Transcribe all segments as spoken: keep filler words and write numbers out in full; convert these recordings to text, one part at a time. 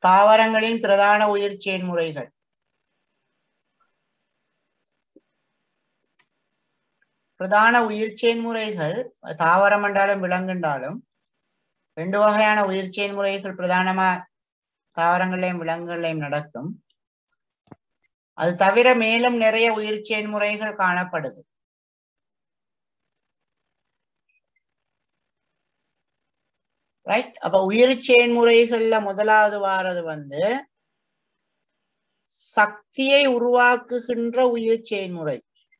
தாவரங்களின் பிரதான உயிர் செயல்முறைகள். பிரதான உயிர் செயல்முறைகள் தாவரம் என்றாலும் விலங்குண்டாலும் ரெண்டு வகையான உயிர் செயல்முறைகள் பிரதானமா தாவரங்களையும் விலங்குகளையும் நடக்கும். அது தவிர மேலும் நிறைய உயிர் செயல்முறைகள் காணப்படுது. ரைட். அப்ப உயிர் செயல்முறைகள்ல முதலாவது வாரது வந்து சக்தியை உருவாக்குகின்ற உயிர் செயல்முறை.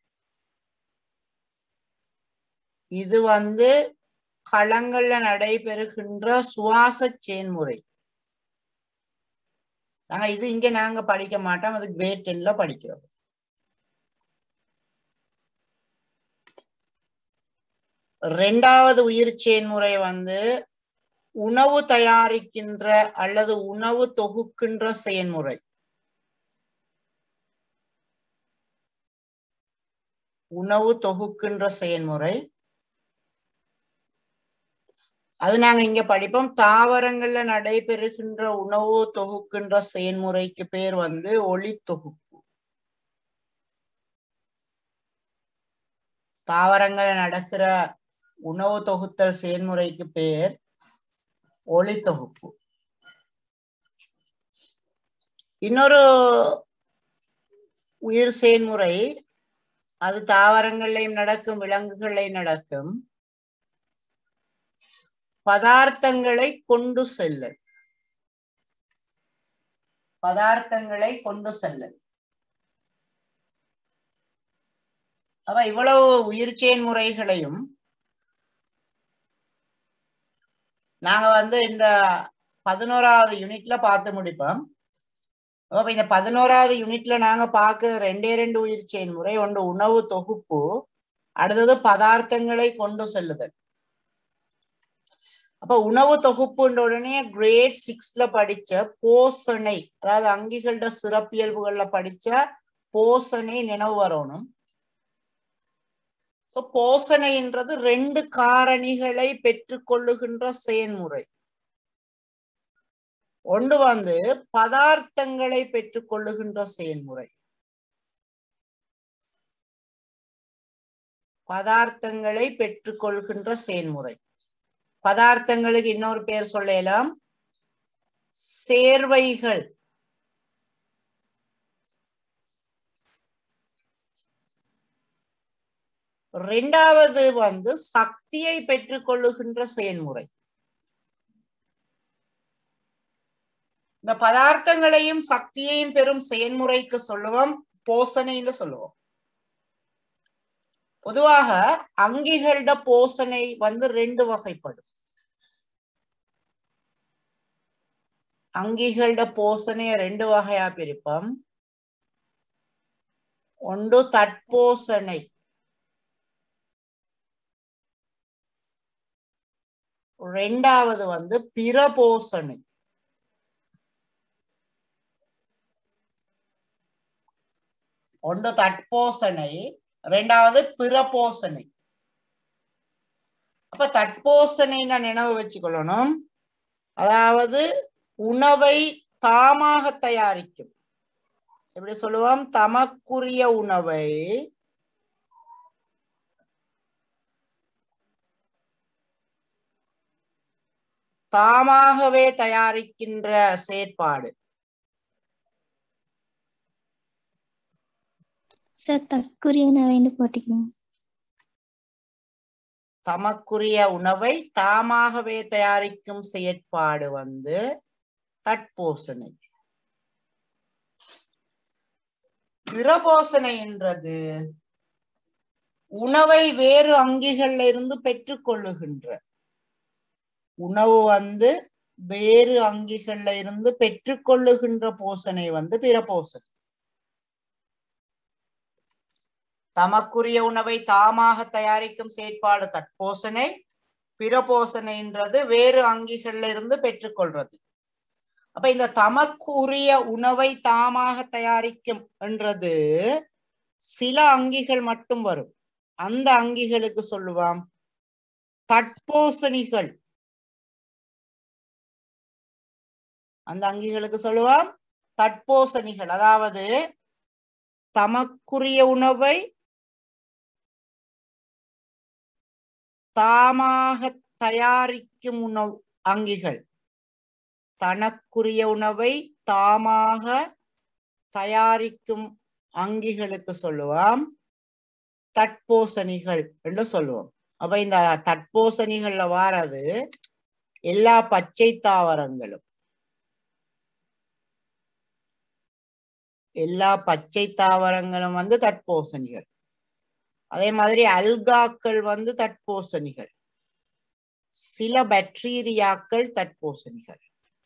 இது வந்து களங்கள்ல நடைபெறுகின்ற சுவாச செயல்முறை. நாங்க இது இங்க நாங்க படிக்க மாட்டோம், அது கிரேட் டென்ல படிக்கிறோம். ரெண்டாவது உயிர் செயல்முறை வந்து உணவு தயாரிக்கின்ற அல்லது உணவு தொகுக்கின்ற செயல்முறை. உணவு தொகுக்கின்ற செயல்முறை அது நாங்க இங்க படிப்போம். தாவரங்கள்ல நடைபெறுகின்ற உணவு தொகுக்கின்ற செயல்முறைக்கு பேர் வந்து ஒளி தொகுப்பு. தாவரங்கள்ல நடக்கிற உணவு தொகுத்தல் செயல்முறைக்கு பேர் ஒளி தொகுப்பு. இன்னொரு உயிர் செயல்முறை அது தாவரங்களையும் நடக்கும் விலங்குகளையும் நடக்கும். பதார்த்தங்களை கொண்டு செல்லல். பதார்த்தங்களை கொண்டு செல்லல். அப்ப இவ்வளவு உயிர் செயல்முறைகளையும் நாங்க வந்து இந்த பதினோராவது யூனிட்ல பார்த்து முடிப்போம். அப்ப இந்த பதினோராவது யூனிட்ல நாங்க பார்க்க ரெண்டே ரெண்டு உயிர் செயல்முறை. ஒன்று உணவு தொகுப்பு, அடுத்தது பதார்த்தங்களை கொண்டு செல்லுதல். அப்ப உணவு தொகுப்புன்ற உடனே கிரேட் சிக்ஸ்ல படிச்ச போசனை, அதாவது அங்கிகளோட சிறப்பியல்புகள்ல படிச்ச போசனை நினைவு வரணும். சோ போசனைன்றது ரெண்டு காரணிகளை பெற்றுக்கொள்ளுகின்ற செயல்முறை. ஒன்று வந்து பதார்த்தங்களை பெற்றுக்கொள்ளுகின்ற செயல்முறை. பதார்த்தங்களை பெற்றுக்கொள்கின்ற செயல்முறை. பதார்த்தங்களுக்கு இன்னொரு பேர் சொல்லலாம் சேர்வைகள். ரெண்டாவது வந்து சக்தியை பெற்றுக்கொள்ளுகின்ற செயல்முறை. இந்த பதார்த்தங்களையும் சக்தியையும் பெறும் செயல்முறைக்கு சொல்லுவோம் போசனைன்னு சொல்லுவோம். பொதுவாக அங்கிகளோட போசனை வந்து ரெண்டு வகைப்படும். அங்கிகளோட போசனைய ரெண்டு வகையா பிரிப்போம். ஒன்று தட்போசனை, ரெண்டாவது வந்து பிறபோசனை. ஒன்று தட்போசனை, ரெண்டாவது பிறபோசனை. அப்ப தட்போசனை நான் நினைவு வச்சுக்கொள்ளணும். அதாவது உணவை தாமாக தயாரிக்கும். எப்படி சொல்லுவோம்? தமக்குரிய உணவை தாமாகவே தயாரிக்கின்ற செயற்பாடு. தமக்குரிய உணவை போட்டிக்கணும். தமக்குரிய உணவை தாமாகவே தயாரிக்கும் செயற்பாடு வந்து தட்போசனை. பிறபோசனை என்றது உணவை வேறு அங்கிகள்ல இருந்து பெற்றுக்கொள்ளுகின்ற. உணவு வந்து வேறு அங்கிகள்ல இருந்து பெற்றுக்கொள்ளுகின்ற போசனை வந்து பிறபோசனை. தமக்குரிய உணவை தாமாக தயாரிக்கும் செயற்பாடு தட்போசனை. பிறபோசனைன்றது வேறு அங்கிகள்ல இருந்து பெற்றுக்கொள்றது. அப்ப இந்த தமக்குரிய உணவை தாமாக தயாரிக்கும் என்றது சில அங்கிகள் மட்டும் வரும். அந்த அங்கிகளுக்கு சொல்லுவாம் தட்போசனிகள். அந்த அங்கிகளுக்கு சொல்லுவோம் தட்போசணிகள். அதாவது தமக்குரிய உணவை தாமாக தயாரிக்கும் உணவு அங்கிகள். தனக்குரிய உணவை தாமாக தயாரிக்கும் அங்கிகளுக்கு சொல்லுவோம் தட்போசணிகள் என்று சொல்லுவோம். அப்ப இந்த தட்போசணிகள்ல வாரது எல்லா பச்சை தாவரங்களும் எல்லா பச்சை தாவரங்களும் வந்து தட்போசணிகள். அதே மாதிரி அல்காக்கள் வந்து தட்போசணிகள். சில பாக்டீரியாக்கள் தட்போசணிகள்.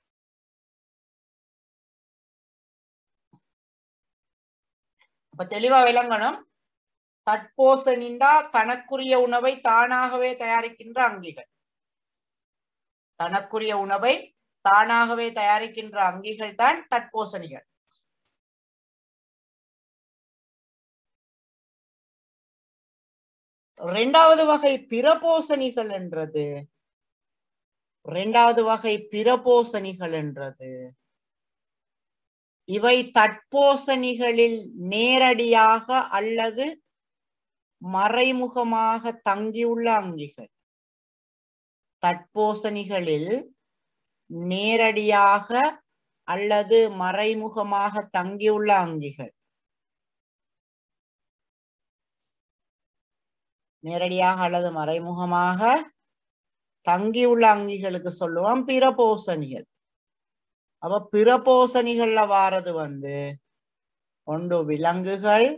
அப்ப தெளிவா விளங்கணும். தட்போசணிண்டா தனக்குரிய உணவை தானாகவே தயாரிக்கின்ற அங்கிகள். தனக்குரிய உணவை தானாகவே தயாரிக்கின்ற அங்கிகள் தான் தட்போசணிகள். இரண்டாவது வகை பிறபோசணிகள் என்றது இரண்டாவது வகை பிறபோசணிகள் என்றது இவை தட்போசணிகளில் நேரடியாக அல்லது மறைமுகமாக தங்கியுள்ள அங்கிகள். தட்போசணிகளில் நேரடியாக அல்லது மறைமுகமாக தங்கியுள்ள அங்கிகள். நேரடியாக அல்லது மறைமுகமாக தங்கியுள்ள அங்கிகளுக்கு சொல்லுவோம் பிறபோசணிகள். அப்ப பிறபோசணிகள்ல வாரது வந்து ஒன்று விலங்குகள்,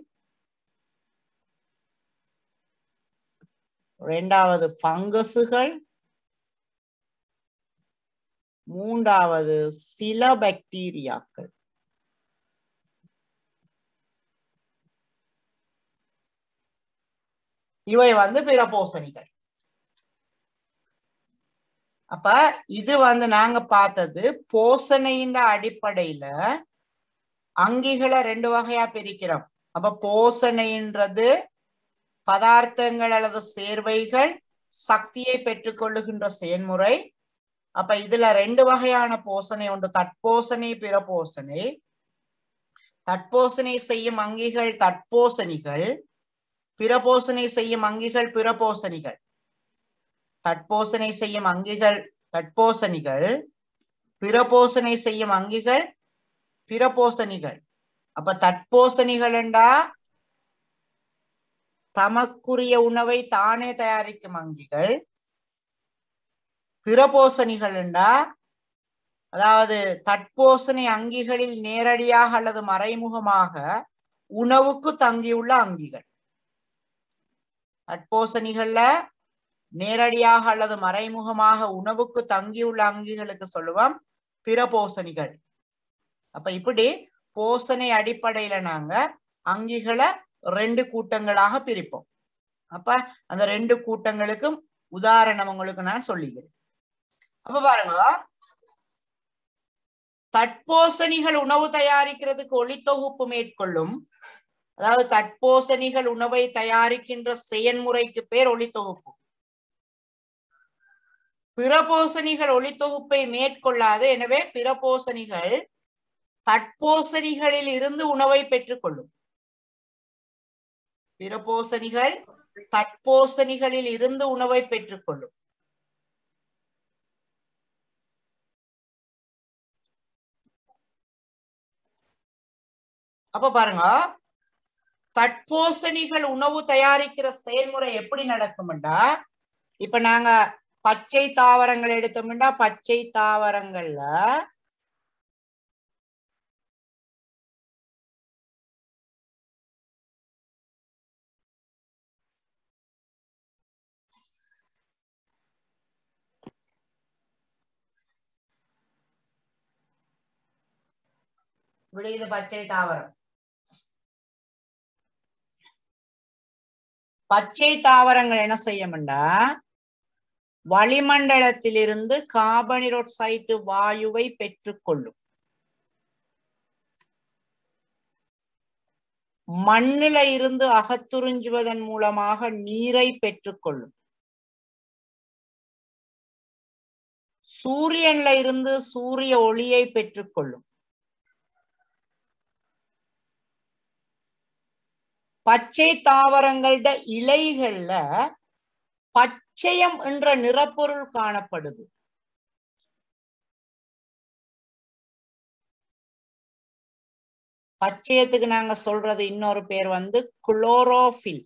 இரண்டாவது பங்கசுகள், மூன்றாவது சில பாக்டீரியாக்கள். இவை வந்து பிறபோசணிகள். அப்ப இது வந்து நாங்க பார்த்தது போசனையின் அடிப்படையில அங்கிகளை ரெண்டு வகையா பிரிக்கிறோம். அப்ப போசனைன்றது பதார்த்தங்கள் அல்லது சேர்வைகள் சக்தியை பெற்றுக்கொள்ளுகின்ற செயல்முறை. அப்ப இதுல ரெண்டு வகையான போசனை உண்டு, தட்போசனை பிறபோசனை. தட்போசனை செய்யும் அங்கிகள் தட்போசணிகள், பிறபோசனை செய்யும் அங்கிகள் பிறபோசணிகள். தட்போசனை செய்யும் அங்கிகள் தட்போசணிகள், பிறபோசனை செய்யும் அங்கிகள் பிறபோசணிகள். அப்ப தட்போசணிகள் என்றா தமக்குரிய உணவை தானே தயாரிக்கும் அங்கிகள். பிறபோசணிகள் என்றா அதாவது தட்போசனை அங்கிகளில் நேரடியாக அல்லது மறைமுகமாக உணவுக்கு தங்கியுள்ள அங்கிகள். தட்போசணிகள்ல நேரடியாக அல்லது மறைமுகமாக உணவுக்கு தங்கியுள்ள அங்கிகளுக்கு சொல்லுவோம் பிறபோசணிகள். அப்ப இப்படி போசனை அடிப்படையில நாங்க அங்கிகளை ரெண்டு கூட்டங்களாக பிரிப்போம். அப்ப அந்த ரெண்டு கூட்டங்களுக்கும் உதாரணம் உங்களுக்கு நான் சொல்லிக்கிறேன். அப்ப பாருங்க, தட்போசணிகள் உணவு தயாரிக்கிறதுக்கு ஒளித்தொகுப்பு மேற்கொள்ளும். அதாவது தட்போசணிகள் உணவை தயாரிக்கின்ற செயல்முறைக்கு பேர் ஒளித்தொகுப்பு. பிறபோசணிகள் ஒளித்தொகுப்பை மேற்கொள்ளாது. எனவே பிறபோசணிகள் தட்போசணிகளில் இருந்து உணவை பெற்றுக்கொள்ளும். பிறபோசணிகள் தட்போசணிகளில் இருந்து உணவை பெற்றுக்கொள்ளும். அப்ப பாருங்க, தட்போசணிகள் உணவு தயாரிக்கிற செயல்முறை எப்படி நடக்கும்டா, இப்ப நாங்க பச்சை தாவரங்கள் எடுத்தோம்னா பச்சை தாவரங்கள்ல விளையுது பச்சை தாவரம். பச்சை தாவரங்கள் என்ன செய்யும்டா, வளிமண்டலத்திலிருந்து கார்பனீரொக்சைடு வாயுவை பெற்றுக்கொள்ளும். மண்ணில இருந்து அகத்துறிஞ்சுவதன் மூலமாக நீரை பெற்றுக்கொள்ளும். சூரியன்ல இருந்து சூரிய ஒளியை பெற்றுக்கொள்ளும். பச்சை தாவரங்களோட இலைகள்ல பச்சையம் என்ற நிறப்பொருள் காணப்படுது. பச்சையத்துக்கு நாங்க சொல்றது இன்னொரு பேர் வந்து குளோரோஃபில்.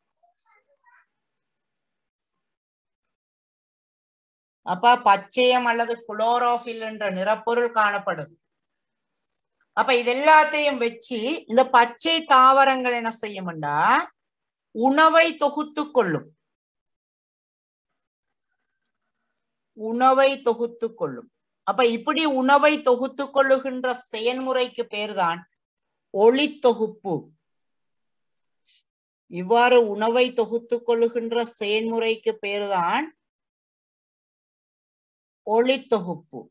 அப்ப பச்சையம் அல்லது குளோரோஃபில் என்ற நிறப்பொருள் காணப்படுது. அப்ப இது எல்லாத்தையும் வச்சு இந்த பச்சை தாவரங்கள் என்ன செய்யும்டா உணவை தொகுத்து கொள்ளும். உணவை தொகுத்து கொள்ளும். அப்ப இப்படி உணவை தொகுத்து கொள்ளுகின்ற செயல்முறைக்கு பேர்தான் ஒளி தொகுப்பு. இவ்வாறு உணவை தொகுத்து கொள்ளுகின்ற செயல்முறைக்கு பேர்தான் ஒளி தொகுப்பு.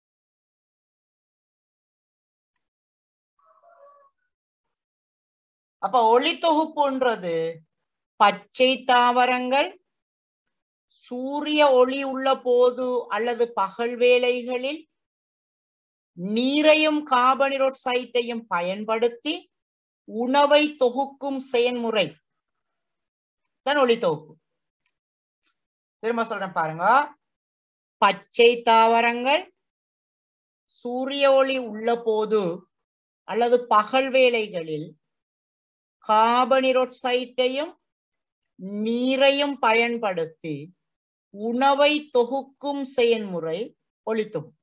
அப்ப ஒளி தொகுப்புன்றது பச்சை தாவரங்கள் சூரிய ஒளி உள்ள போது அல்லது பகல் வேளைகளில் நீரையும் கார்பனீரொக்சைட்டையும் பயன்படுத்தி உணவை தொகுக்கும் செயல்முறை தான் ஒளி தொகுப்பு. திரும்ப சொல்றேன் பாருங்க. பச்சை தாவரங்கள் சூரிய ஒளி உள்ள போது அல்லது பகல் வேளைகளில் கார்பனீரொக்சைட்டையும் நீரையும் பயன்படுத்தி உணவை தொகுக்கும் செயல்முறை ஒளி தொகுப்பு.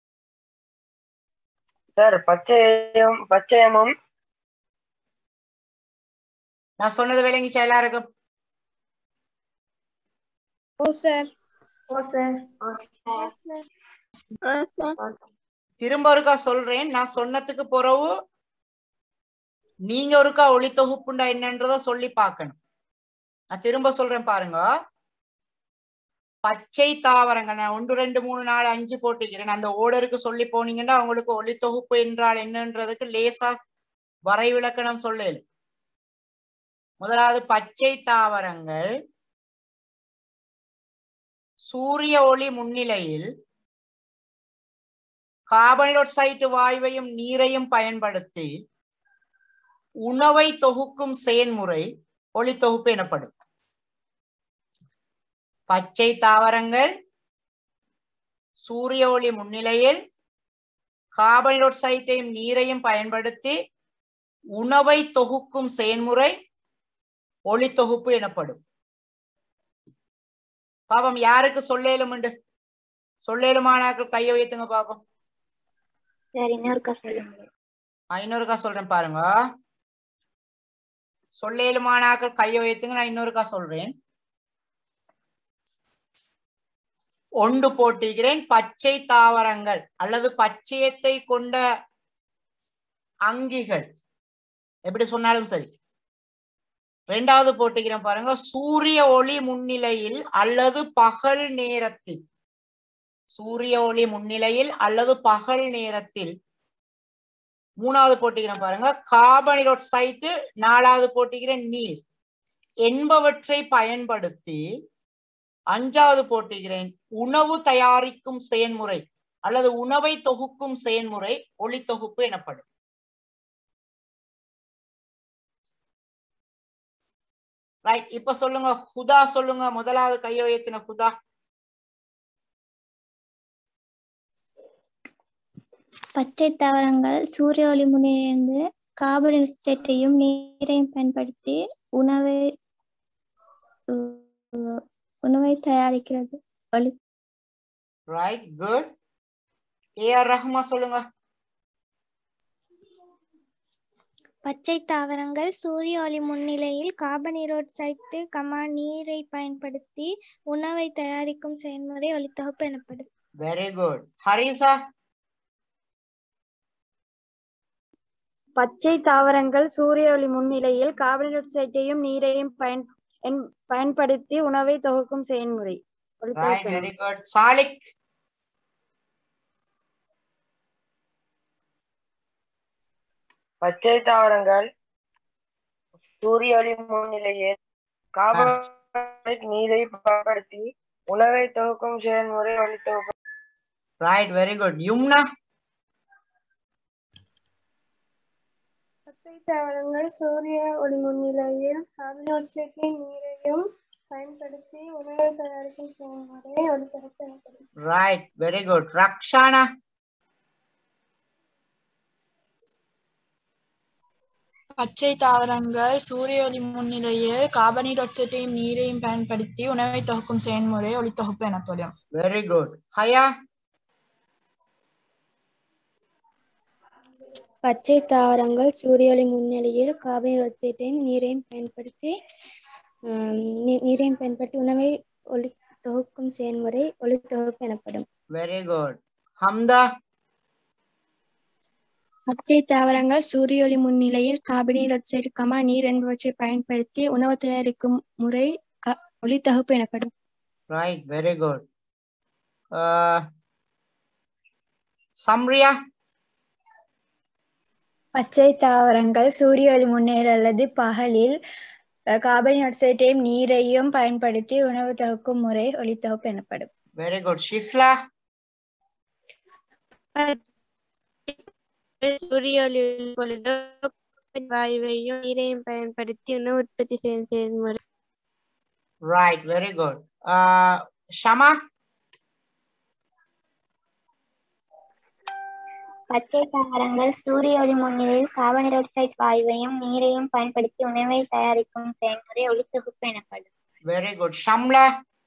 சார் பச்சையம் பச்சையமும் நான் சொன்னது விளங்கிச்சா எல்லாருக்கும்? ஓ சார். ஓ சார். திரும்ப ஒருக்கா சொல்றேன். நான் சொன்னதுக்கு பிறகு நீங்க ஒருக்கா ஒளி தொகுப்புண்டா என்னன்றத சொல்லி பார்க்கணும். நான் திரும்ப சொல்றேன் பாருங்க. பச்சை தாவரங்கள் நான் ஒன்று ரெண்டு மூணு நாலு அஞ்சு போட்டிக்கிறேன். அந்த ஓர்டருக்கு சொல்லி போனீங்கன்னா அவங்களுக்கு ஒளி தொகுப்பு என்றால் என்னன்றதுக்கு லேசா வரைவிலக்கணம் சொல்லல. முதலாவது பச்சை தாவரங்கள் சூரிய ஒளி முன்னிலையில் கார்பனீரொக்சைட்டு வாயுவையும் நீரையும் பயன்படுத்தி உணவை தொகுக்கும் செயல்முறை ஒளி தொகுப்பு எனப்படும். பச்சை தாவரங்கள் சூரிய ஒளி முன்னிலையில் கார்பனீரொக்சைட்டையும் நீரையும் பயன்படுத்தி உணவை தொகுக்கும் செயல்முறை ஒளி தொகுப்பு எனப்படும். பாப்பம் யாருக்கு சொல்லேலும் உண்டு? சொல்லேலுமானாக்கள் கையை வைத்துங்க பாப்போம். இன்னொருக்கா சொல்லுங்க. இன்னொருக்கா சொல்றேன் பாருங்க. சொல்லேலுமானாக்கள் கையை வைத்துங்க. நான் இன்னொருக்கா சொல்றேன். ஒன்று போட்டிக்கிறேன். பச்சை தாவரங்கள் அல்லது பச்சையத்தை கொண்ட அங்கிகள் எப்படி சொன்னாலும் சரி. இரண்டாவது போட்டிக்கிறேன் பாருங்க. சூரிய ஒளி முன்னிலையில் அல்லது பகல் நேரத்தில். சூரிய ஒளி முன்னிலையில் அல்லது பகல் நேரத்தில். மூணாவது போட்டிக்கிறேன் பாருங்க. கார்பனீரொக்சைட்டு. நாலாவது போட்டிக்கிறேன் நீர் என்பவற்றை பயன்படுத்தி. அஞ்சாவது போட்டிக்கிறேன் உணவு தயாரிக்கும் செயல்முறை அல்லது உணவை தொகுக்கும் செயல்முறை ஒளி தொகுப்பு எனப்படும். ரைட். இப்ப சொல்லுங்க ஹுதா சொல்லுங்க. முதலாவது கையை உயர்த்தின ஹுதா. பச்சை தாவரங்கள் சூரிய ஒளி முன்னிலிருந்து கார்பனீரொக்சைட்டையும் நீரையும் பயன்படுத்தி உணவை உணவை தயாரிக்கிறது. Right, good. ஏ ஆர் ரஹ்மா சொல்லுங்க. பச்சை தாவரங்கள் சூரிய ஒளி முன்னிலையில் கார்பனீரொக்சைட்டு கமா நீரை பயன்படுத்தி உணவை தயாரிக்கும் செயல்முறை ஒளித்தொகுப்பு எனப்படும். Very good. ஹரிசா. பச்சை தாவரங்கள் சூரிய ஒளி முன்னிலையில் கார்பனீரொக்சைட்டையும் நீரையும் பயன் பயன்படுத்தி உணவை தொகுக்கும் செயல்முறை. Very good. சாலிக். பச்சை தாவரங்கள் சூரிய ஒளி முன்னிலையில் கார்பனீரொக்சைட் நீரை பயன்படுத்தி உணவை தொகுக்கும் செயல்முறை ஒளி தொகுப்பு. Right, very good. Yumna? பச்சை தாவரங்கள் சூரிய ஒளி முன்னிலையில் கார்பன் ஆக்சைடையும் நீரையும் பயன்படுத்தி உணவை தயாரிக்கும் செயல்முறை ஒளித்தொகுப்பு எனப்படும். Right, very good. Rakshana? பச்சை தாவரங்கள் சூரிய ஒளி முன்னிலையில் கார்பனீர் ஆக்சைடையும் நீரையும் பயன்படுத்தி உணவை தொகுக்கும் செயல்முறை ஒளித்தொகுப்பு எனப்படும். Very good. Haya? பச்சை தாவரங்கள் சூரிய ஒளி முன்னிலையில் கார்பனீர் ஆக்சைடையும் நீரையும் பயன்படுத்தி நீரையும் பயன்படுத்தி உணவை ஒளி தொகுக்கும் செயல்முறை ஒளித்தொகுப்பு எனப்படும். Very good. Hamda? பச்சை தாவரங்கள் சூரிய ஒளி முன்னிலையில் கார்பனீர் ஆக்சைடு கமா நீர் என்பவற்றை பயன்படுத்தி உணவு தயாரிக்கும் முறை ஒளித்தொகுப்பு எனப்படும். Right, very good. Uh, Samriya? பச்சை தாவரங்கள் சூரிய ஒளி முன்னிலையில் அல்லது பகலில் கார்பன் ஆக்சைடையும் நீரையும் பயன்படுத்தி உணவு தொகுக்கும் முறை ஒளித்தொகுப்பு எனப்படும். Very good. Shikla? சூரிய ஒளி பொழுது வாயுவையும் நீரையும் பயன்படுத்தி உணவு உற்பத்தி செய்யும் செயல்முறை. Right, very good. Uh, Shama? பச்சை தாவரங்கள் சூரிய ஒளி முன்னிலையில் கார்பன் ஆக்சைடு வாயுவையும் நீரையும் பயன்படுத்தி உணவை தயாரிக்கும் செயல்முறை ஒளித்தொகுப்பு எனப்படும். Very good. Shamla?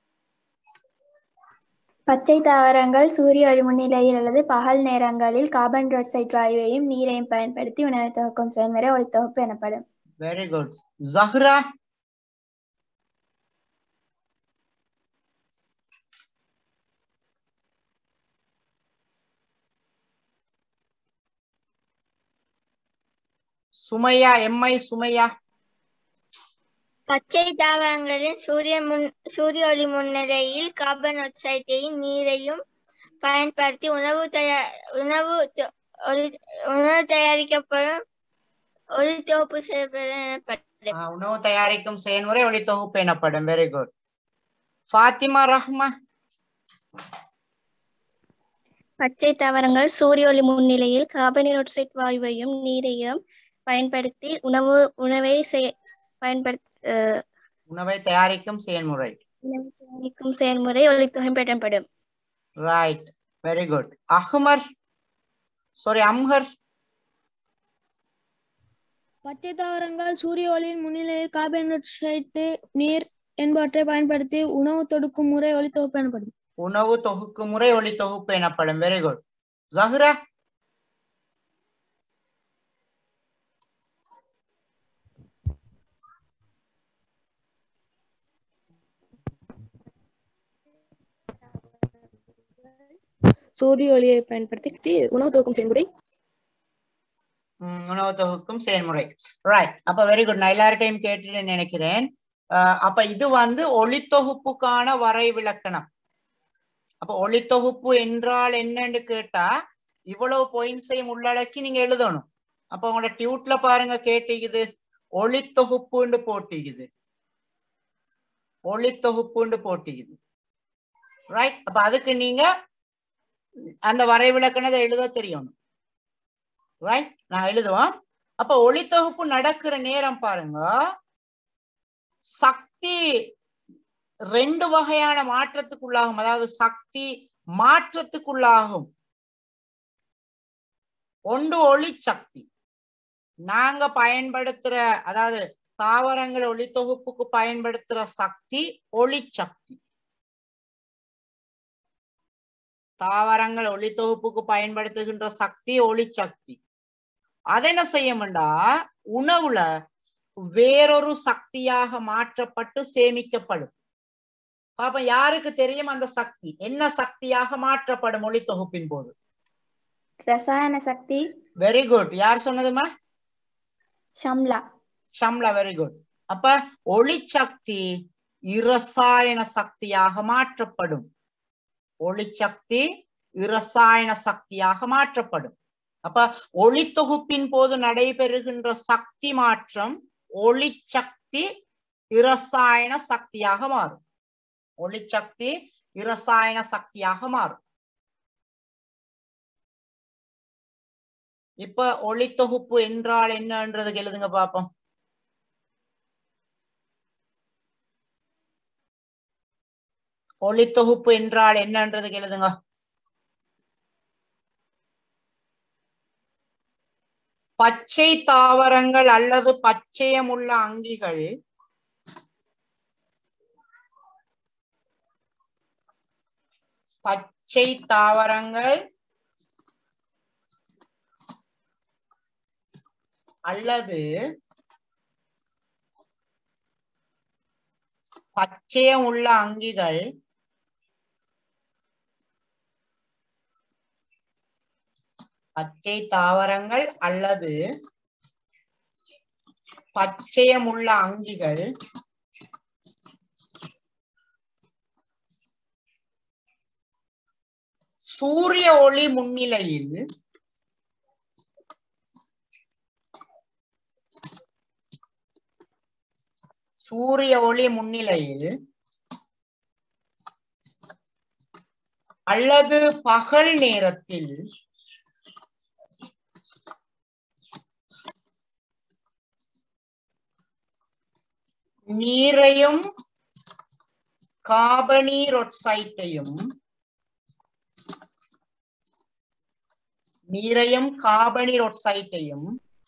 பச்சை தாவரங்கள் சூரிய ஒளி முன்னிலையில் அல்லது பகல் நேரங்களில் கார்பன் டை ஆக்சைடு வாயுவையும் நீரையும் பயன்படுத்தி உணவை தொகுக்கும் செயல்முறை ஒளித்தொகுப்பு எனப்படும். Very good. Zahra? Sumaya, M I Sumaya? பச்சை தாவரங்களில் சூரிய முன் சூரிய ஒளி முன்னிலையில் கார்பன் ஆக்சைடையும் நீரையும் பயன்படுத்தி உணவு தயார் உணவு உணவு தயாரிக்கப்படும் ஒளித்தொகுப்பு எனப்படும். உணவு தயாரிக்கும் செயல்முறை ஒளித்தொகுப்பு எனப்படும். Very good. ஃபாத்திமா ரஹ்மா? பச்சை தாவரங்கள் சூரிய ஒளி முன்னிலையில் கார்பனீர் ஆக்சைடு வாயுவையும் நீரையும் பயன்படுத்தி உணவு உணவை பயன்படுத்தி உணவை தயாரிக்கும் செயல்முறை தயாரிக்கும் செயல்முறை ஒளித்தொகுப்பு எனப்படும். Right, very good. Ahmar sorry Amhar? பச்சை தாவரங்கள் சூரிய ஒளியின் முன்னிலையில் கார்பன் ஆக்சைடு நீர் என்பவற்றை பயன்படுத்தி உணவு தொடுக்கும் முறை ஒளித்தொகுப்பு எனப்படும். உணவு தொகுக்கும் முறை ஒளித்தொகுப்பு எனப்படும். Very good. ஜஹ்ரா? சூரிய ஒளியை பயன்படுத்தி உணவு தொகுக்கும் செயல்முறை உணவு தொகுக்கும் செயல்முறை. ரைட். அப்ப வெரி குட். நான் எல்லார்ட்டையும் கேட்டுட்டு நினைக்கிறேன். அப்ப இது வந்து ஒளித்தொகுப்புக்கான வரை விளக்கணம். அப்ப ஒளித்தொகுப்பு என்றால் என்னன்னு கேட்டா இவ்வளவு பாயிண்ட்ஸையும் உள்ளடக்கி நீங்க எழுதணும். அப்ப உங்களோட டியூட்ல பாருங்க கேட்டிக்குது ஒளித்தொகுப்புன்னு போட்டிக்குது ஒளித்தொகுப்புன்னு போட்டிக்குது. ரைட். அப்ப அதுக்கு நீங்க அந்த வரை விளக்கணத்தை எழுத தெரியணும். ரைட். நான் எழுதுவோம். அப்ப ஒளித்தொகுப்பு நடக்கிற நேரம் பாருங்க, சக்தி ரெண்டு வகையான மாற்றத்துக்குள்ளாகும். அதாவது சக்தி மாற்றத்துக்குள்ளாகும். ஒன்று ஒளி சக்தி. நாங்க பயன்படுத்துற அதாவது தாவரங்கள் ஒளித்தொகுப்புக்கு பயன்படுத்துற சக்தி ஒளி சக்தி. தாவரங்கள் ஒளித்தொகுப்புக்கு பயன்படுத்துகின்ற சக்தி ஒளி சக்தி. அதை என்ன செய்யும்டா உணவுல வேறொரு சக்தியாக மாற்றப்பட்டு சேமிக்கப்படும். பாப்பா யாருக்கு தெரியும் அந்த சக்தி என்ன சக்தியாக மாற்றப்படும் ஒளித்தொகுப்பின் போது? ரசாயன சக்தி. Very good. யார் சொன்னதுமா? ஷம்லா. Shamla, very good. அப்ப ஒளி சக்தி இரசாயன சக்தியாக மாற்றப்படும். ஒளி சக்தி இரசாயன சக்தியாக மாற்றப்படும். அப்ப ஒளித்தொகுப்பின் போது நடைபெறுகின்ற சக்தி மாற்றம் ஒளி சக்தி இரசாயன சக்தியாக மாறும். ஒளி சக்தி இரசாயன சக்தியாக மாறும். இப்ப ஒளித்தொகுப்பு என்றால் என்னன்றது எழுதுங்க பாப்போம். ஒளித்தொகுப்பு என்றால் என்னன்றது எழுதுங்க. பச்சை தாவரங்கள் அல்லது பச்சையமுள்ள அங்கிகள் பச்சை தாவரங்கள் அல்லது பச்சையமுள்ள அங்கிகள் பச்சை தாவரங்கள் அல்லது பச்சையமுள்ள அங்கிகள் சூரிய ஒளி முன்னிலையில் சூரிய ஒளி முன்னிலையில் அல்லது பகல் நேரத்தில் நீரையும் கார்பனீரொட்சைட்டையும் நீரையும் கார்பனீரொட்சைட்டையும்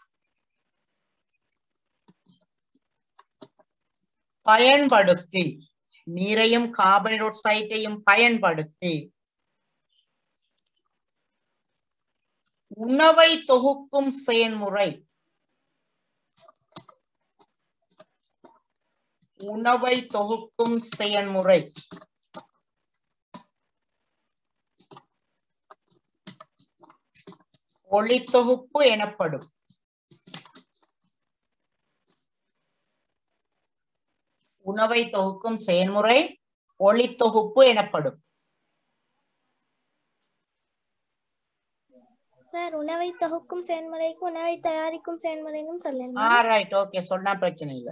பயன்படுத்தி நீரையும் கார்பனீரொட்சைட்டையும் பயன்படுத்தி உணவை தொகுக்கும் செயல்முறை உணவை தொகுக்கும் செயல்முறை ஒளித்தொகுப்பு எனப்படும். உணவை தொகுக்கும் செயல்முறை ஒளித்தொகுப்பு எனப்படும். சார், உணவை தொகுக்கும் செயல்முறைக்கு உணவை தயாரிக்கும் செயல்முறைன்னு சொல்லலாம். ஆ ரைட், ஓகே, சொன்னா பிரச்சனை இல்லை.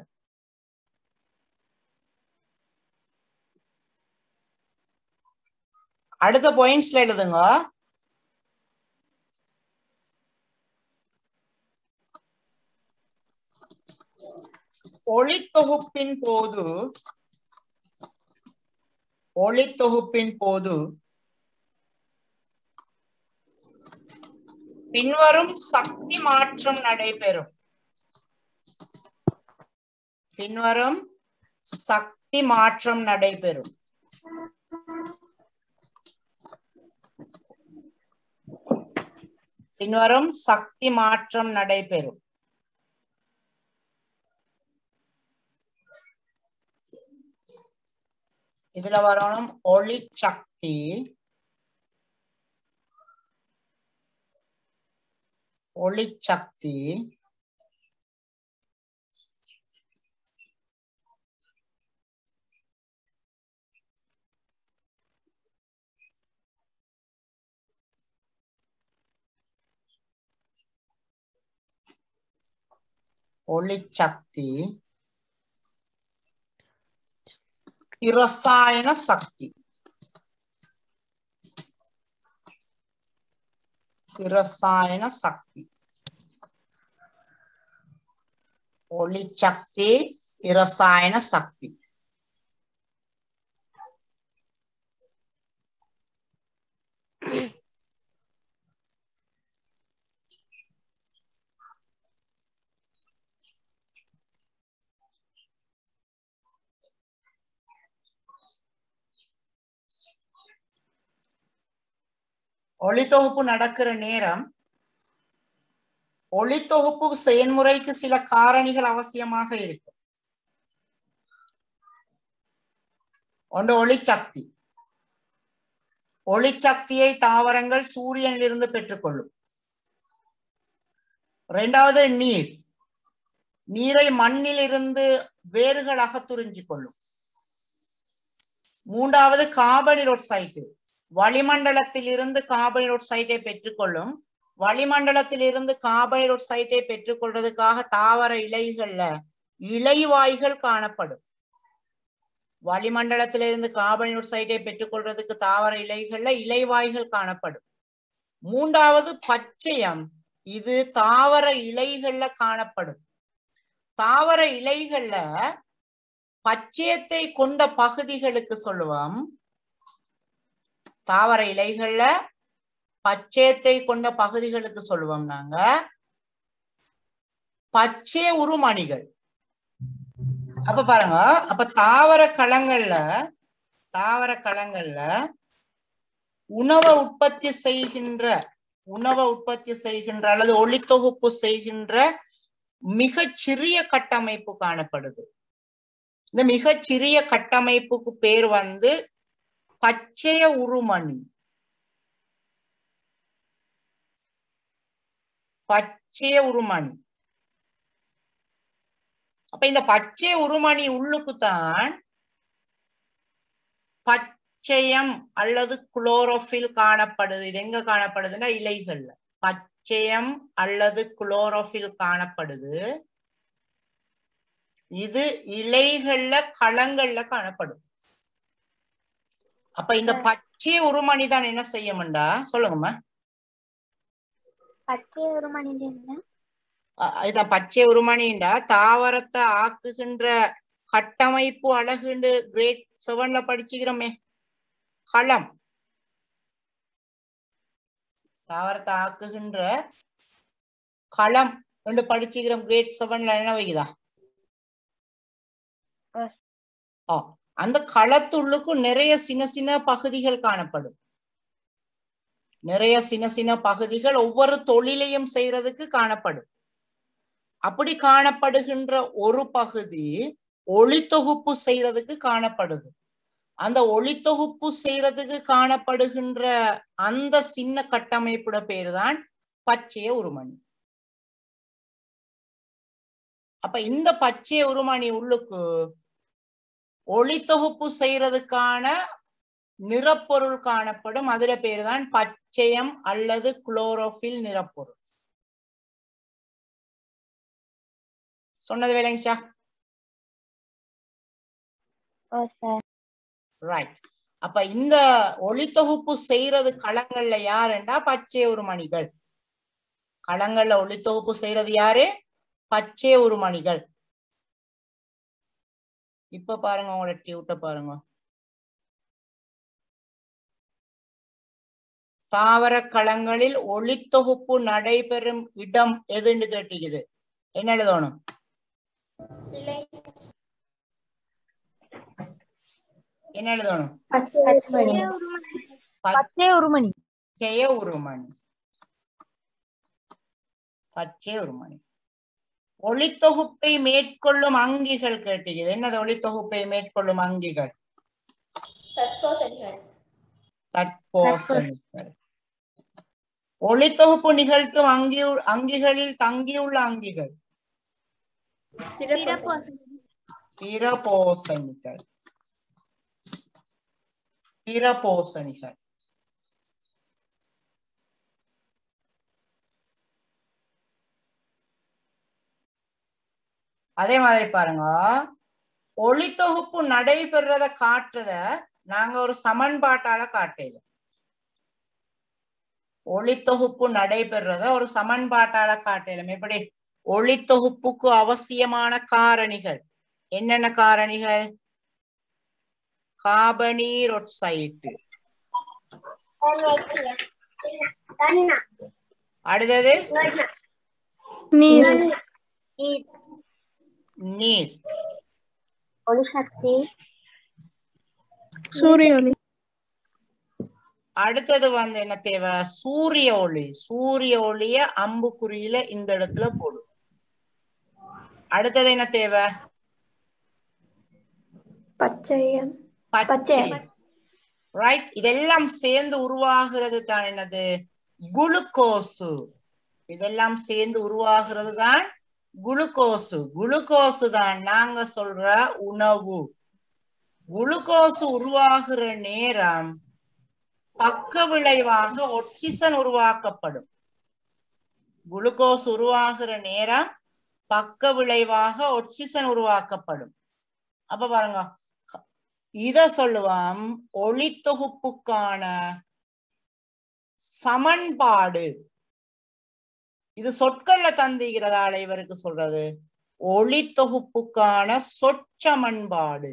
அடுத்த பாயிண்ட்ஸ்ல எழுதுங்க. ஒளித்தொகுப்பின் போது ஒளித்தொகுப்பின் போது பின்வரும் சக்தி மாற்றம் நடைபெறும். பின்வரும் சக்தி மாற்றம் நடைபெறும். பின்வரும் சக்தி மாற்றம் நடைபெறும். இதுல வரணும் ஒளி சக்தி, ஒளி சக்தி ஒளி சக்தி இரசாயன சக்தி இரசாயன சக்தி ஒளி சக்தி இரசாயன சக்தி. ஒளித்தொகுப்பு நடக்கிற நேரம் ஒளித்தொகுப்பு செயல்முறைக்கு சில காரணிகள் அவசியமாக இருக்கு. ஒன்று ஒளிச்சக்தி. ஒளிச்சக்தியை தாவரங்கள் சூரியனிலிருந்து பெற்றுக்கொள்ளும். இரண்டாவது நீர். நீரை மண்ணில் இருந்து வேர்கள் அகத்துறிஞ்சிக் கொள்ளும். மூன்றாவது கார்பனீரொட்சைட்டு. வளிமண்டலத்தில் இருந்து கார்பனீரொட்சைட்டை பெற்றுக்கொள்ளும். வளிமண்டலத்தில் இருந்து கார்பனீரொட்சைட்டை பெற்றுக்கொள்றதுக்காக தாவர இலைகள்ல இலைவாய்கள் காணப்படும். வளிமண்டலத்திலிருந்து கார்பனீரொட்சைட்டை பெற்றுக்கொள்றதுக்கு தாவர இலைகள்ல இலைவாய்கள் காணப்படும். மூன்றாவது பச்சையம். இது தாவர இலைகள்ல காணப்படும். தாவர இலைகள்ல பச்சையத்தை கொண்ட பகுதிகளுக்கு சொல்லுவோம். தாவர இலைகள்ல பச்சையத்தை கொண்ட பகுதிகளுக்கு சொல்லுவோம் நாங்க பச்சை உருமணிகள். அப்ப பாருங்க, அப்ப தாவர களங்கள்ல தாவர களங்கள்ல உணவை உற்பத்தி செய்கின்ற உணவை உற்பத்தி செய்கின்ற அல்லது ஒளித்தொகுப்பு செய்கின்ற மிகச் சிறிய கட்டமைப்பு காணப்படுது. இந்த மிகச் சிறிய கட்டமைப்புக்கு பேர் வந்து பச்சைய உருமணி. பச்சைய உருமணி. அப்ப இந்த பச்சை உருமணி உள்ளுக்குத்தான் பச்சையம் அல்லது குளோரோபில் காணப்படுது. இது எங்க காணப்படுதுன்னா இலைகள்ல பச்சையம் அல்லது குளோரோபில் காணப்படுது. இது இலைகள்ல களங்கள்ல காணப்படும். அப்ப இந்த பச்சை உருமணி தான் என்ன செய்யும்டா சொல்லுங்கம்மா. பச்சை உருமணி என்ன? இதான் பச்சை உருமணிண்டா தாவரத்தை ஆக்குகின்ற கட்டமைப்பு அழகுண்டு கிரேட் செவன்ல படிச்சுக்கிறோமே களம். தாவரத்தை ஆக்குகின்ற களம் என்று படிச்சுக்கிறோம் கிரேட் செவன்ல என்ன வைக்குதா? அந்த களத்துள்ளுக்கும் நிறைய சின்ன சின்ன பகுதிகள் காணப்படும். நிறைய சின்ன சின்ன பகுதிகள் ஒவ்வொரு தொழிலையும் செய்யறதுக்கு காணப்படும். அப்படி காணப்படுகின்ற ஒரு பகுதி ஒளித்தொகுப்பு செய்யறதுக்கு காணப்படுது. அந்த ஒளித்தொகுப்பு செய்யறதுக்கு காணப்படுகின்ற அந்த சின்ன கட்டமைப்புட பேரு தான் பச்சைய உருமணி. அப்ப இந்த பச்சைய உருமணி உள்ளுக்கு ஒளித்தொகுப்பு செய்யறதுக்கான நிறப்பொருள் காணப்படும். அதுல பேரு தான் பச்சையம் அல்லது குளோரோபில் நிறப்பொருள். சொன்னது வேலைங்கச்சா? ரைட். அப்ப இந்த ஒளித்தொகுப்பு செய்யறது களங்கள்ல யாருண்டா பச்சை உருமணிகள். களங்கள்ல ஒளித்தொகுப்பு செய்யறது யாரு? பச்சை உருமணிகள். இப்ப பாருங்க உங்களோட டியூட்ட பாருங்க. தாவர களங்களில் ஒளித்தொகுப்பு நடைபெறும் இடம் எதுன்னு கேட்டிக்குது. என்ன எழுதணும்? என்ன எழுதணும்? பச்சை உருமணி. பச்சை உருமணி. பச்சை உருமணி. ஒளித்தொகுப்பை மேற்கொள்ளும் அங்கிகள் கேட்டிக்குது. என்னது ஒளித்தொகுப்பை மேற்கொள்ளும் அங்கிகள்? தற்போசனிகள். தற்போசனிகள். ஒளித்தொகுப்பு நிகழ்த்தும் அங்கி அங்கிகளில் தங்கியுள்ள அங்கிகள் பிறபோசனிகள். பிறபோசனிகள். அதே மாதிரி பாருங்க, ஒளித்தொகுப்பு நடைபெறத காட்டுறத நாங்க ஒரு சமன்பாட்டால காட்டல. ஒளித்தொகுப்பு நடைபெறத ஒரு சமன்பாட்டால காட்டலும். எப்படி? ஒளித்தொகுப்புக்கு அவசியமான காரணிகள் என்னென்ன காரணிகள்? கார்பனீரொட்சைட்டு. அடுத்தது நீர். நீர். ஒளிசக்தி. சூரிய ஒளி. அடுத்தது வந்து என்ன தேவை? சூரிய ஒளி. சூரிய ஒளிய அம்புக்குறியில இந்த இடத்துல போடும். அடுத்தது என்ன தேவை? பச்சையம். பச்சை. ரைட். இதெல்லாம் சேர்ந்து உருவாகிறது தான் என்னது? குளுக்கோசு. இதெல்லாம் சேர்ந்து உருவாகிறது தான் குளுக்கோசு. குளுக்கோசு தான் நாங்க சொல்ற உணவு. குளுக்கோசு உருவாகிற நேரம் பக்க விளைவாக ஒக்சிசன் உருவாக்கப்படும். குளுக்கோஸ் உருவாகிற நேரம் பக்க விளைவாக ஒக்சிசன் உருவாக்கப்படும். அப்ப பாருங்க, இத சொல்லுவோம் ஒளித்தொகுப்புக்கான சமன்பாடு. இது சொற்கள்ல தந்திக்கிறதால இவருக்கு சொல்றது ஒளி தொகுப்புக்கான சொற்சமன்பாடு.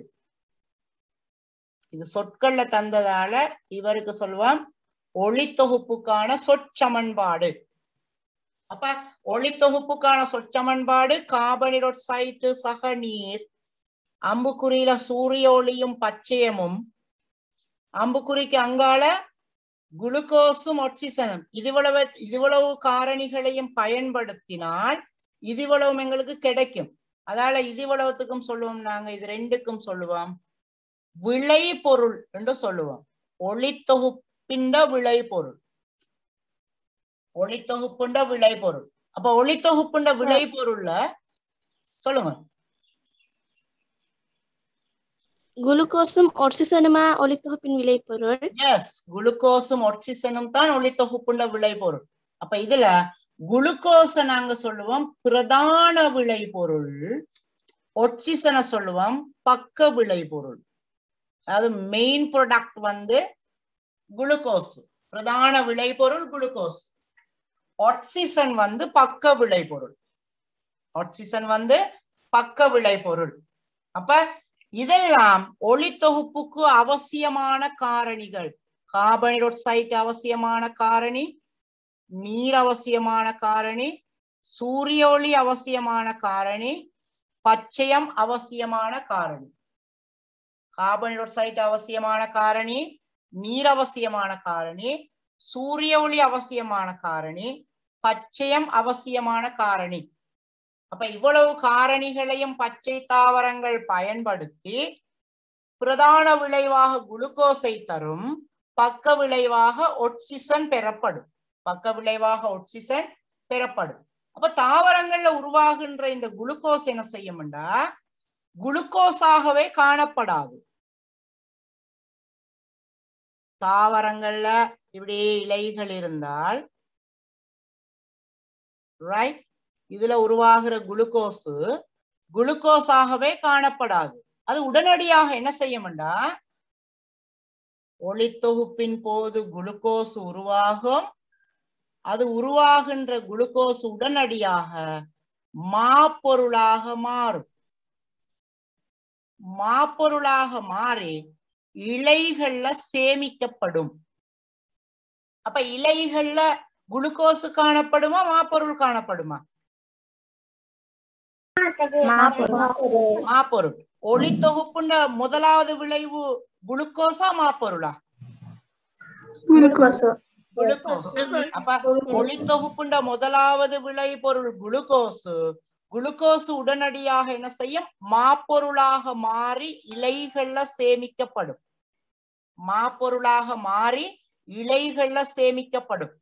இது சொற்கள்ல தந்ததால இவருக்கு சொல்லுவான் ஒளி தொகுப்புக்கான சொற்சமன்பாடு. அப்ப ஒளி தொகுப்புக்கான சொற்சமன்பாடு கார்பனீரொட்சைட்டு சக நீர், அம்புக்குறியில சூரிய ஒளியும் பச்சையமும், அம்புக்குறிக்கு அங்கால குளுக்கோஸும் ஆக்சிஜனும், இதுவளவு இதுவளவு காரணிகளையும் பயன்படுத்தினால் இதுவளவும் எங்களுக்கு கிடைக்கும். அதால இதுவளவுத்துக்கும் சொல்லுவோம் நாங்க, இது ரெண்டுக்கும் சொல்லுவோம் விளை பொருள் என்று சொல்லுவோம். ஒளி தொகுப்பின் விளை பொருள், ஒளி தொகுப்புண்ட விளை பொருள். அப்ப ஒளி தொகுப்புண்ட விளை பொருள்ல சொல்லுங்க. குளுக்கோஸும் ஆக்சிஜனுமா ஒளி தொகுப்பின் விளைபொருள்? எஸ், குளுக்கோஸும் ஆக்சிஜனும் தான் ஒளி தொகுப்புண்ட விளைபொருள். அப்ப இதுல குளுக்கோஸ நாங்க சொல்லுவோம் பிரதான விளைபொருள், ஆக்சிஜனை சொல்லுவோம் பக்க விளைபொருள். அதாவது மெயின் ப்ராடக்ட் வந்து குளுக்கோஸ், பிரதான விளைபொருள் குளுக்கோஸ். ஆக்சிஜன் வந்து பக்க விளைபொருள், ஆக்சிஜன் வந்து பக்க விளைபொருள். அப்ப இதெல்லாம் ஒளி தொகுப்புக்கு அவசியமான காரணிகள். கார்பனீரொட்சைட்டு அவசியமான காரணி, நீர் அவசியமான காரணி, சூரிய ஒளி அவசியமான காரணி, பச்சையம் அவசியமான காரணி. கார்பனீரொட்சைட்டு அவசியமான காரணி, நீர் அவசியமான காரணி, சூரிய ஒளி அவசியமான காரணி, பச்சையம் அவசியமான காரணி. அப்ப இவ்வளவு காரணிகளையும் பச்சை தாவரங்கள் பயன்படுத்தி பிரதான விளைவாக குளுக்கோஸை தரும், பக்க விளைவாக ஆக்சிஜன் பெறப்படும், பக்க விளைவாக ஆக்சிஜன் பெறப்படும். அப்ப தாவரங்கள்ல உருவாகின்ற இந்த குளுக்கோஸ் என்ன செய்யும்டா குளுக்கோஸாகவே காணப்படாது. தாவரங்கள்ல இப்படி இலைகள் இருந்தால் ரைட், இதுல உருவாகிற குளுக்கோஸ் குளுக்கோஸாகவே காணப்படாது. அது உடனடியாக என்ன செய்யும்டா ஒளி தொகுப்பின் போது குளுக்கோஸ் உருவாகும். அது உருவாகின்ற குளுக்கோஸ் உடனடியாக மாப்பொருளாக மாறும். மாப்பொருளாக மாறி இலைகள்ல சேமிக்கப்படும். அப்ப இலைகள்ல குளுக்கோஸ் காணப்படுமா, மாப்பொருள் காணப்படுமா? மாப்பொருள். ஒளி தொகுப்புண்ட முதலாவது விளைவு குளுக்கோஸா மாப்பொருளா? குளுக்கோஸ். அப்ப ஒளி தொகுப்புண்ட முதலாவது விளை பொருள் குளுக்கோஸ். குளுக்கோஸ் உடனடியாக என்ன செய்யும்? மாப்பொருளாக மாறி இலைகள்ல சேமிக்கப்படும். மாப்பொருளாக மாறி இலைகள்ல சேமிக்கப்படும்.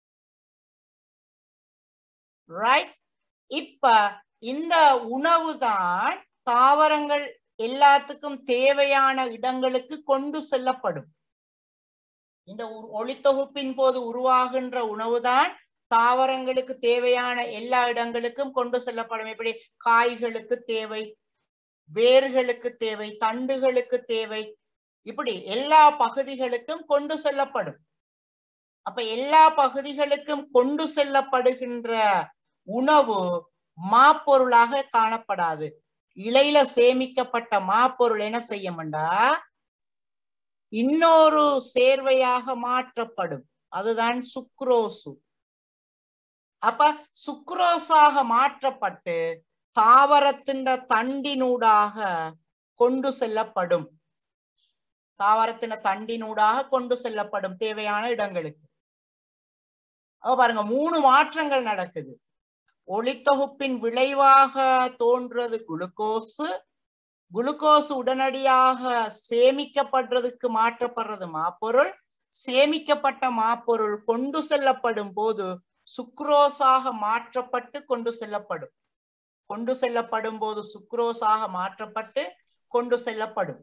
ரைட். இப்ப இந்த உணவு தான் தாவரங்கள் எல்லாத்துக்கும் தேவையான இடங்களுக்கு கொண்டு செல்லப்படும். இந்த ஒளி தொகுப்பின் போது உருவாகின்ற உணவுதான் தாவரங்களுக்கு தேவையான எல்லா இடங்களுக்கும் கொண்டு செல்லப்படும். எப்படி காய்களுக்கு தேவை, வேர்களுக்கு தேவை, தண்டுகளுக்கு தேவை, இப்படி எல்லா பகுதிகளுக்கும் கொண்டு செல்லப்படும். அப்ப எல்லா பகுதிகளுக்கும் கொண்டு செல்லப்படுகின்ற உணவு மாப்பொருளாக காணப்படாது. இலையில சேமிக்கப்பட்ட மாப்பொருள் என்ன செய்யும்டா இன்னொரு சேர்வையாக மாற்றப்படும். அதுதான் சுக்ரோசு. அப்ப சுக்ரோஸாக மாற்றப்பட்டு தாவரத்தின் தண்டினூடாக கொண்டு செல்லப்படும். தாவரத்தின் தண்டினூடாக கொண்டு செல்லப்படும் தேவையான இடங்களுக்கு. அப்ப பாருங்க, மூணு மாற்றங்கள் நடக்குது. ஒளித்தொகுப்பின் விளைவாக தோன்றது குளுக்கோஸ். குளுக்கோஸ் உடனடியாக சேமிக்கப்படுறதுக்கு மாற்றப்படுறது மாப்பொருள். சேமிக்கப்பட்ட மாப்பொருள் கொண்டு செல்லப்படும் போது சுக்ரோஸாக மாற்றப்பட்டு கொண்டு செல்லப்படும். கொண்டு செல்லப்படும் போது சுக்ரோஸாக மாற்றப்பட்டு கொண்டு செல்லப்படும்.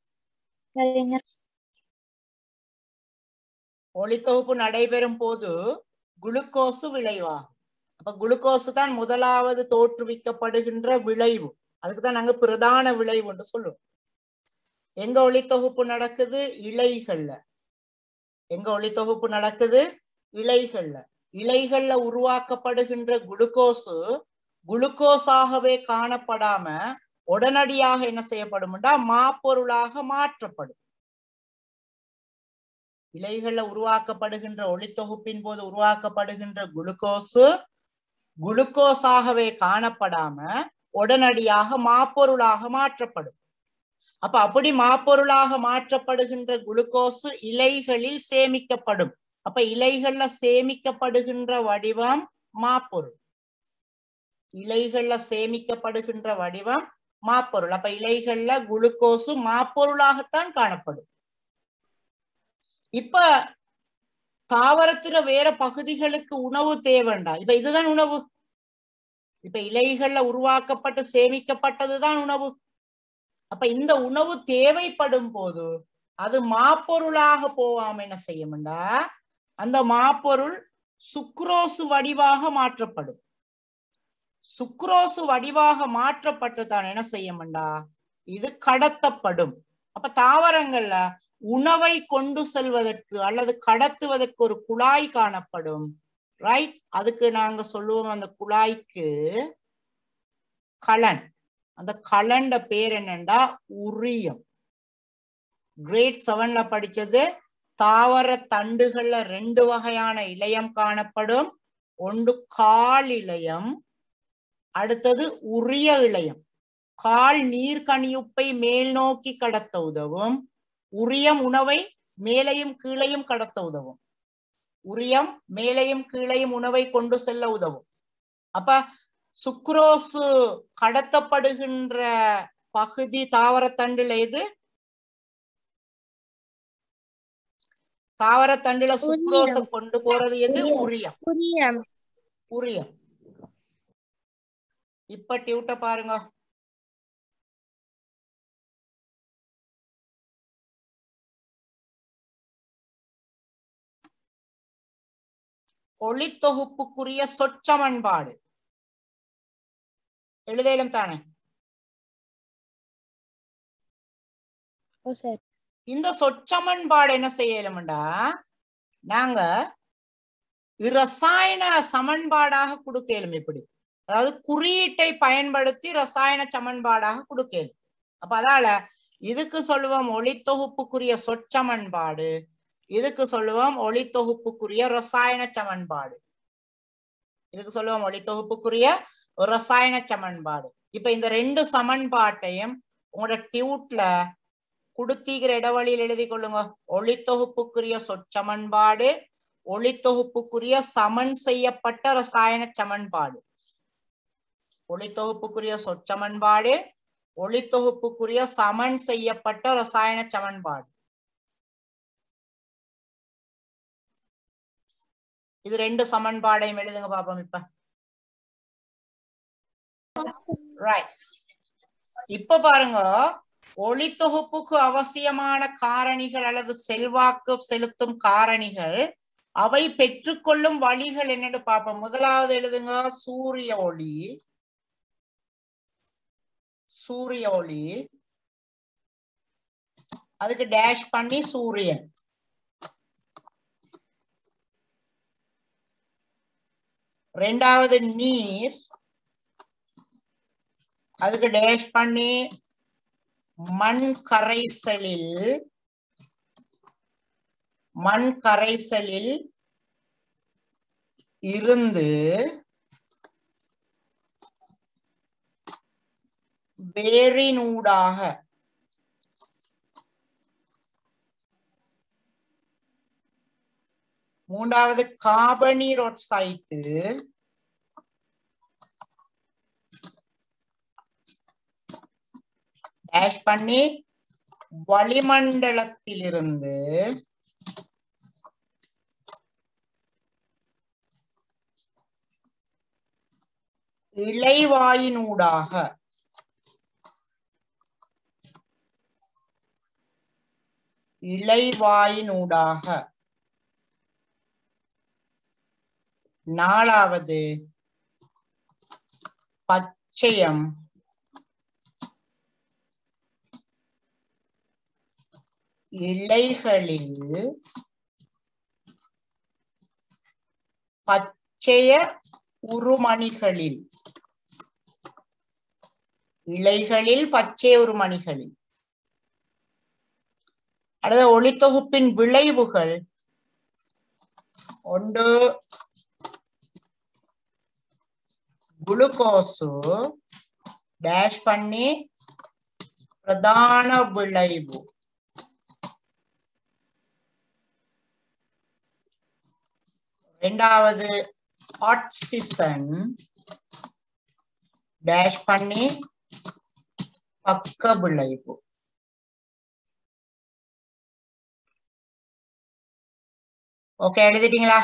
ஒளித்தொகுப்பு நடைபெறும் போது குளுக்கோஸ் விளைவாகும். அப்ப குளுக்கோஸ் தான் முதலாவது தோற்றுவிக்கப்படுகின்ற விளைவு. அதுக்குதான் நாங்க பிரதான விளைவு என்று சொல்லுவோம். எங்க ஒளித்தொகுப்பு நடக்குது? இலைகள்ல. எங்க ஒளித்தொகுப்பு நடக்குது? இலைகள்ல. இலைகள்ல உருவாக்கப்படுகின்ற குளுக்கோஸ் குளுக்கோஸாகவே காணப்படாம உடனடியாக என்ன செய்யப்படும்டா மாப்பொருளாக மாற்றப்படும். இலைகள்ல உருவாக்கப்படுகின்ற ஒளித்தொகுப்பின் போது உருவாக்கப்படுகின்ற குளுக்கோஸ் குளுக்கோஸாகவே காணப்படாம உடனடியாக மாப்பொருளாக மாற்றப்படும். அப்ப அப்படி மாப்பொருளாக மாற்றப்படுகின்ற குளுக்கோஸ் இலைகளில் சேமிக்கப்படும். அப்ப இலைகள்ல சேமிக்கப்படுகின்ற வடிவம் மாப்பொருள். இலைகள்ல சேமிக்கப்படுகின்ற வடிவம் மாப்பொருள். அப்ப இலைகள்ல குளுக்கோஸ் மாப்பொருளாகத்தான் காணப்படும். இப்ப தாவரத்துல வேற பகுதிகளுக்கு உணவு தேவைண்டா. இப்ப இதுதான் உணவு. இப்ப இலைகள்ல உருவாக்கப்பட்டு சேமிக்கப்பட்டதுதான் உணவு. அப்ப இந்த உணவு தேவைப்படும் போது அது மாப்பொருளாக போகாம என்ன செய்யும்டா அந்த மாப்பொருள் சுக்ரோசு வடிவாக மாற்றப்படும். சுக்ரோசு வடிவாக மாற்றப்பட்டு தான் என்ன செய்யும்டா இது கடத்தப்படும். அப்ப தாவரங்கள்ல உணவை கொண்டு செல்வதற்கு அல்லது கடத்துவதற்கு ஒரு குழாய் காணப்படும். ரைட்? அதுக்கு நாங்க சொல்லுவோம் அந்த குழாய்க்கு கலன். அந்த கலண்ட பேர் என்னண்டா உரியம். கிரேட் செவன்ல படிச்சது. தாவர தண்டுகள்ல ரெண்டு வகையான இலையம் காணப்படும். ஒன்று கால் இலையம், அடுத்தது உரிய இலையம். கால் நீர்க்கணியுப்பை மேல் நோக்கி கடத்த உதவும். உரியம் உணவை மேலையும் கீழையும் கடத்த உதவும். உரியம் மேலையும் கீழையும் உணவை கொண்டு செல்ல உதவும். அப்ப சுக்ரோசு கடத்தப்படுகின்ற பகுதி தாவரத்தண்டுல எது? தாவரத்தண்டுல சுக்ரோச கொண்டு போறது எது? உரியம். உரியம். இப்ப டியூட்ட பாருங்க. ஒளித்தொகுப்புக்குரிய சொற்சமன்பாடு எழுதலும் தானே? இந்த சொற்சமன்பாடு என்ன செய்யலும்டா நாங்க ரசாயன சமன்பாடாக கொடுக்கலும். இப்படி அதாவது குறியீட்டை பயன்படுத்தி ரசாயன சமன்பாடாக கொடுக்கலும். அப்ப அதால இதுக்கு சொல்லுவோம் ஒளித்தொகுப்புக்குரிய சொற்சமன்பாடு, இதுக்கு சொல்லுவோம் ஒளித்தொகுப்புக்குரிய ரசாயன சமன்பாடு. இதுக்கு சொல்லுவோம் ஒளித்தொகுப்புக்குரிய ரசாயன சமன்பாடு. இப்ப இந்த ரெண்டு சமன்பாட்டையும் உங்களோட டியூட்ல குடுத்தீங்கிற இடைவெளியில் எழுதி கொள்ளுங்க. ஒளித்தொகுப்புக்குரிய சொற்சமன்பாடு, ஒளித்தொகுப்புக்குரிய சமன் செய்யப்பட்ட ரசாயன சமன்பாடு. ஒளித்தொகுப்புக்குரிய சொற்சமன்பாடு, ஒளித்தொகுப்புக்குரிய சமன் செய்யப்பட்ட ரசாயன சமன்பாடு. இது ரெண்டு சமன்பாடையும் எழுதுங்க பாப்போம். இப்ப ரைட். இப்ப பாருங்க, ஒளித்தொகுப்புக்கு அவசியமான காரணிகள் அல்லது செல்வாக்கு செலுத்தும் காரணிகள் அவை பெற்றுக்கொள்ளும் வழிகள் என்னன்னு பாப்போம். முதலாவது எழுதுங்க சூரிய ஒளி. சூரிய ஒளி அதுக்கு டேஷ் பண்ணி சூரியன். ரெண்டாவது நீர், அதுக்கு டேஷ் பண்ணி மண் கரைசலில் மண் கரைசலில் இருந்து வேரினூடாக மூன்றாவது கார்பனீர் ஆக்சைடு டேஷ் பண்ணி வளிமண்டலத்திலிருந்து இலைவாயினூடாக இலைவாயினூடாக நாலாவது பச்சையம் இலைகளில் பச்சைய உருமணிகளில் இலைகளில் பச்சை உருமணிகளில். அடுத்த ஒளித்தொகுப்பின் விளைவுகள் ஒன்று குளுக்கோசு டேஷ் பண்ணி பிரதான விளைவு. இரண்டாவது ஆக்சிஜன் டேஷ் பண்ணி பக்க விளைவு. ஓகே, எழுதிட்டீங்களா?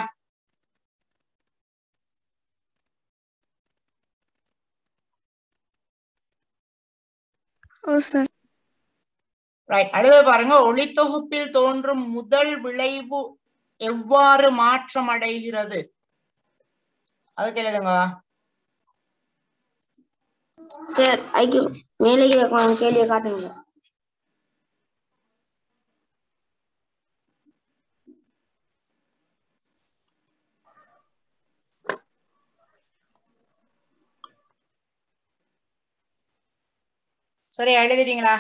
ஓ சார். ரைட். அடுத்து பாருங்க, ஒளித்தொகுப்பில் தோன்றும் முதல் விளைவு எவ்வாறு மாற்றம் அடைகிறது அதுக்கு எழுதுங்க. சார் ஐக்கு மேலே கேள்வியை காட்டுங்க. சரி, எழுதிட்டீங்களா?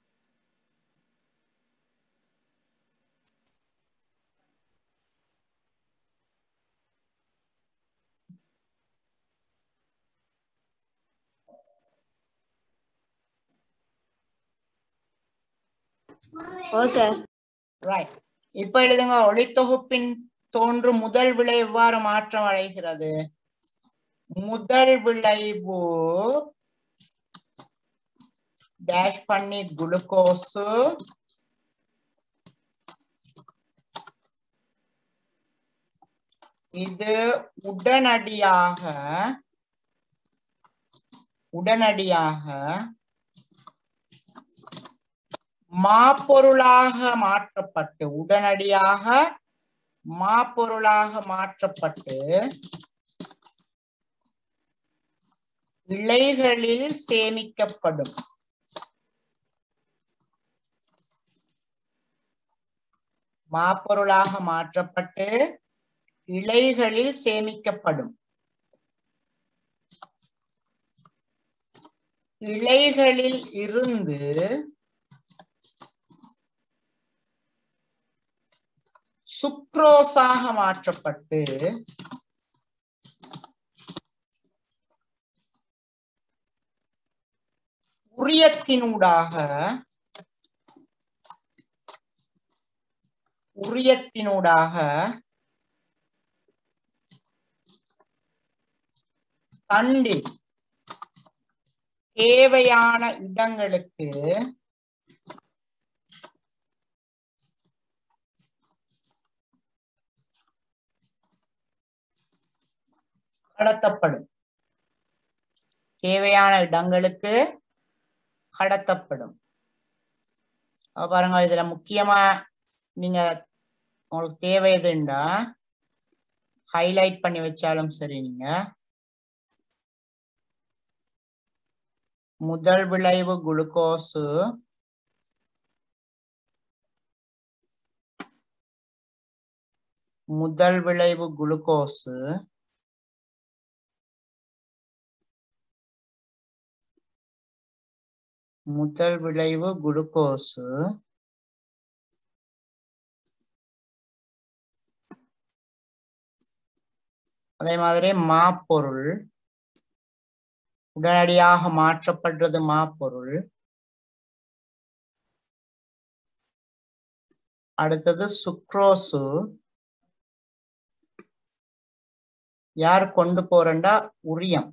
ஓ சார். ரைட். இப்ப எழுதுங்க, ஒளித்தொகுப்பின் தோன்றும் முதல் விளைவு எவ்வாறு மாற்றம் அடைகிறது. முதல் விளைவு டேஷ் பண்ணி குளுக்கோசு இது உடனடியாக உடனடியாக மாப்பொருளாக மாற்றப்பட்டு உடனடியாக மாப்பொருளாக மாற்றப்பட்டு இலைகளில் சேமிக்கப்படும். மாப்பொருளாக மாற்றப்பட்டு இலைகளில் சேமிக்கப்படும். இலைகளில் இருந்து சுக்ரோஸாக மாற்றப்பட்டு உரியத்தினூடாக உரியத்தினூடாக தண்டில் தேவையான இடங்களுக்கு கடத்தப்படும். தேவையான இடங்களுக்கு கடத்தப்படும். பாருங்க, இதுல முக்கியமா நீங்க உங்களுக்கு தேவை எதுண்டா ஹைலைட் பண்ணி வச்சாலும் சரி. நீங்க முதல் விளைவு குளுக்கோசு முதல் விளைவு குளுக்கோசு முதல் விளைவு குளுக்கோசு அதே மாதிரி மாப்பொருள் உடனடியாக மாற்றப்படுறது. மாப்பொருள் அடுத்தது சுக்ரோசு யார் கொண்டு போறண்டா உரியம்.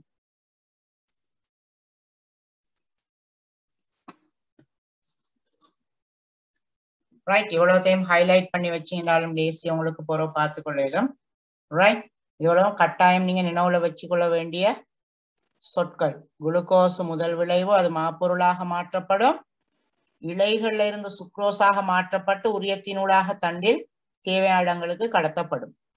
ரைட். இவ்வளவுத்தையும் ஹைலைட் பண்ணி வச்சீங்கன்னாலும் டேசி உங்களுக்கு போற பார்த்து கொள்ளும். ரைட். இவ்வளவு கட்டாயம் நீங்க நினைவுல வச்சுக்கொள்ள வேண்டிய சொற்கள். குளுக்கோஸ் முதல் விளைவு, அது மாப்பொருளாக மாற்றப்படும். இலைகள்ல இருந்து சுக்ரோஸாக மாற்றப்பட்டு உரியத்தினூடாக தண்டில் தேவையான இடங்களுக்கு கடத்தப்படும்.